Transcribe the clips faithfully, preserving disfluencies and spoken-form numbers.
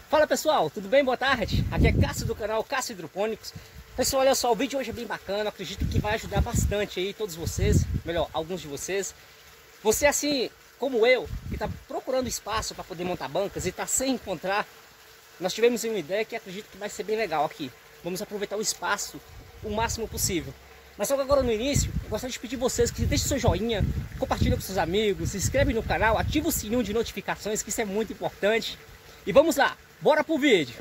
Fala pessoal, tudo bem? Boa tarde. Aqui é Cássio do canal Cássio Hidropônicos. Pessoal, olha só, o vídeo hoje é bem bacana. Acredito que vai ajudar bastante aí todos vocês, melhor, alguns de vocês. Você assim como eu, que está procurando espaço para poder montar bancas e está sem encontrar, nós tivemos uma ideia que acredito que vai ser bem legal aqui. Vamos aproveitar o espaço o máximo possível. Mas só que agora no início, eu gostaria de pedir vocês que deixem seu joinha, compartilhem com seus amigos, se inscreve no canal, ativa o sininho de notificações, que isso é muito importante. E vamos lá, bora pro vídeo!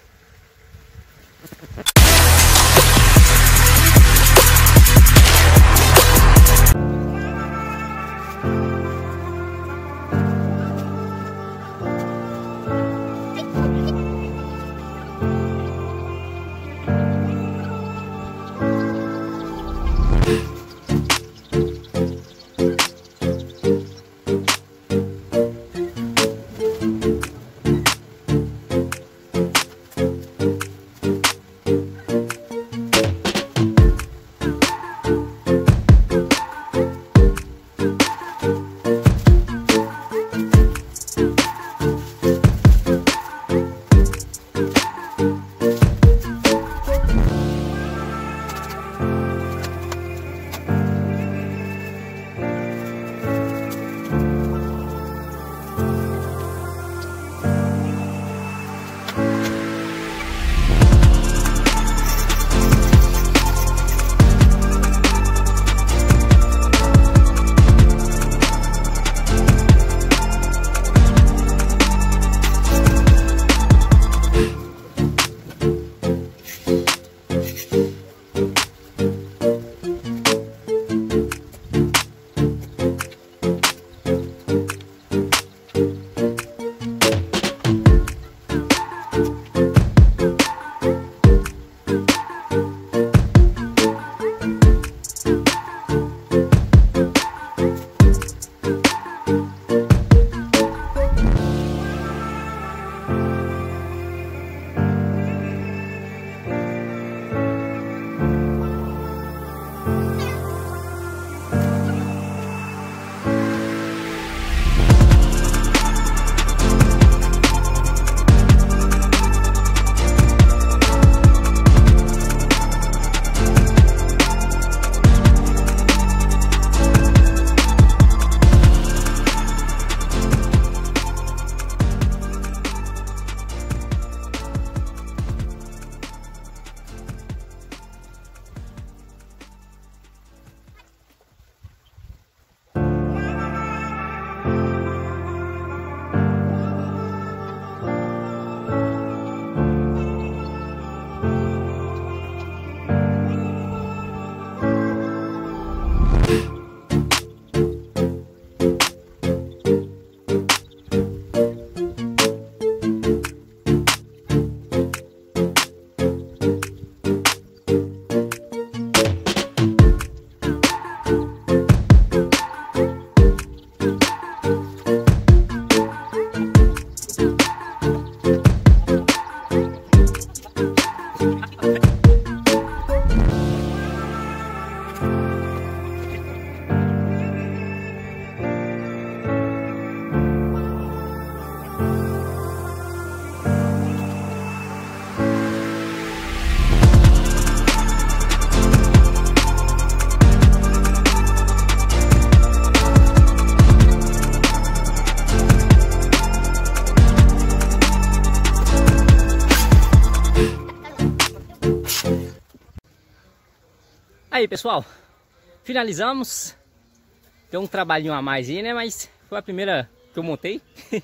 Aí pessoal, finalizamos. Deu um trabalhinho a mais aí, né? Mas foi a primeira que eu montei.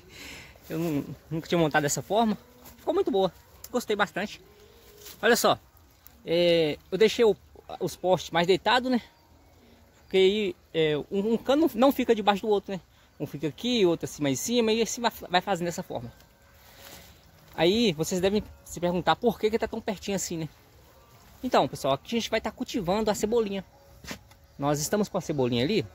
Eu não, nunca tinha montado dessa forma. Ficou muito boa, gostei bastante. Olha só, é, eu deixei o, os postes mais deitados, né? Porque aí é, um, um cano não fica debaixo do outro, né? Um fica aqui, outro assim mais em cima, e assim vai, vai fazendo dessa forma. Aí vocês devem se perguntar por que que tá tão pertinho assim, né? Então, pessoal, aqui a gente vai estar cultivando a cebolinha. Nós estamos com a cebolinha ali.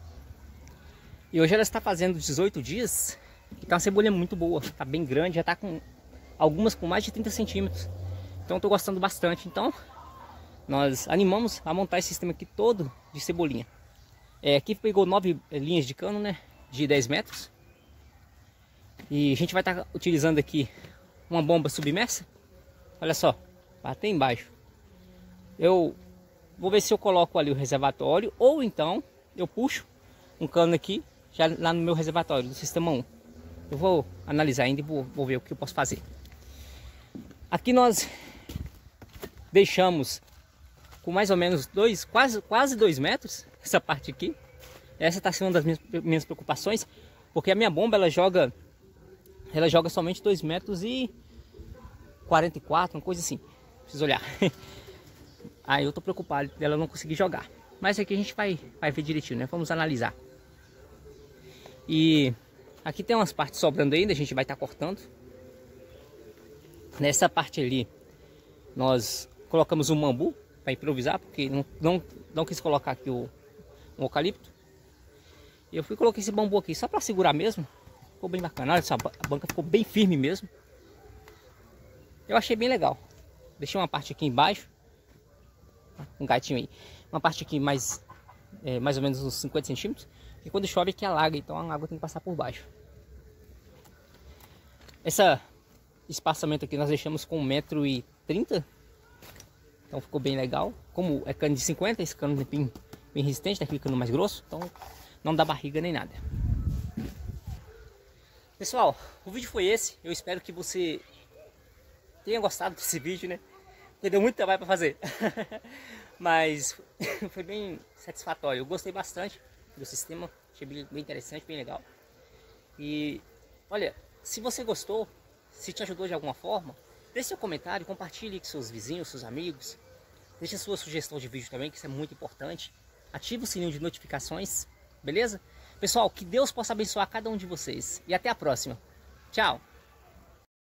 E hoje ela está fazendo dezoito dias. E tá uma cebolinha muito boa. Tá bem grande, já tá com algumas com mais de trinta centímetros. Então eu tô gostando bastante. Então, nós animamos a montar esse sistema aqui todo de cebolinha. É, aqui pegou nove linhas de cano, né? De dez metros. E a gente vai estar utilizando aqui uma bomba submersa. Olha só, até embaixo. Eu vou ver se eu coloco ali o reservatório, ou então eu puxo um cano aqui, já lá no meu reservatório do sistema um. Eu vou analisar ainda e vou, vou ver o que eu posso fazer. Aqui nós deixamos com mais ou menos dois, quase, quase dois metros, essa parte aqui. Essa está sendo uma das minhas, minhas preocupações, porque a minha bomba ela joga, ela joga somente dois metros e quarenta e quatro, uma coisa assim. Preciso olhar. Aí eu tô preocupado dela não conseguir jogar. Mas aqui a gente vai, vai ver direitinho, né? Vamos analisar. E aqui tem umas partes sobrando ainda, a gente vai estar tá cortando. Nessa parte ali, nós colocamos um bambu para improvisar, porque não, não, não quis colocar aqui o, o eucalipto. E eu fui colocar esse bambu aqui só para segurar mesmo. Ficou bem bacana, olha só, a banca ficou bem firme mesmo. Eu achei bem legal. Deixei uma parte aqui embaixo, um gatinho aí, uma parte aqui mais, é, mais ou menos uns cinquenta centímetros. E quando chove aqui alaga, então a água tem que passar por baixo. Esse espaçamento aqui nós deixamos com um metro e trinta. Então ficou bem legal. Como é cano de cinquenta, esse cano é bem, bem resistente, daquele cano mais grosso. Então não dá barriga nem nada. Pessoal, o vídeo foi esse. Eu espero que você tenha gostado desse vídeo, né? Porque deu muito trabalho para fazer. Mas foi bem satisfatório. Eu gostei bastante do sistema. Achei bem interessante, bem legal. E olha, se você gostou, se te ajudou de alguma forma, deixe seu comentário, compartilhe com seus vizinhos, seus amigos. Deixe a sua sugestão de vídeo também, que isso é muito importante. Ative o sininho de notificações, beleza? Pessoal, que Deus possa abençoar cada um de vocês. E até a próxima. Tchau!